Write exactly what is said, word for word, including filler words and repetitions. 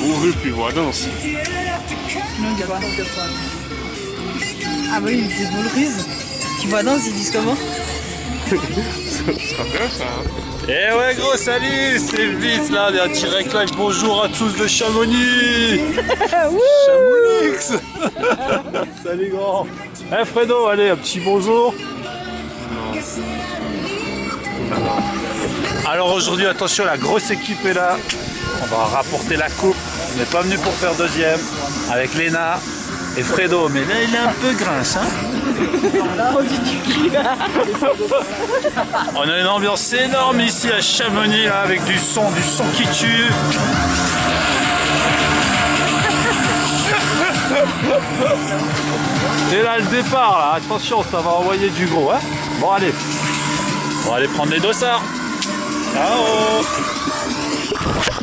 couru puis voilà aussi. Non, il dit quoi? Ah bah oui, ils disent Boulrise. Qui voit danse, ils disent comment? Ça sera bien ça. Hein. Eh ouais gros, salut, c'est Vite là, on est en direct live, bonjour à tous de Chamonix. Chamonix. Salut grand. Eh Fredo, allez, un petit bonjour. Alors aujourd'hui, attention, la grosse équipe est là. On va rapporter la coupe. On n'est pas venu pour faire deuxième avec Léna et Fredo. Mais là, il est un peu grince. Hein. On a une ambiance énorme ici à Chamonix là, avec du son, du son qui tue. Et là, le départ, là, attention, ça va envoyer du gros. Hein. Bon, allez. On va aller prendre les dossards. Ciao.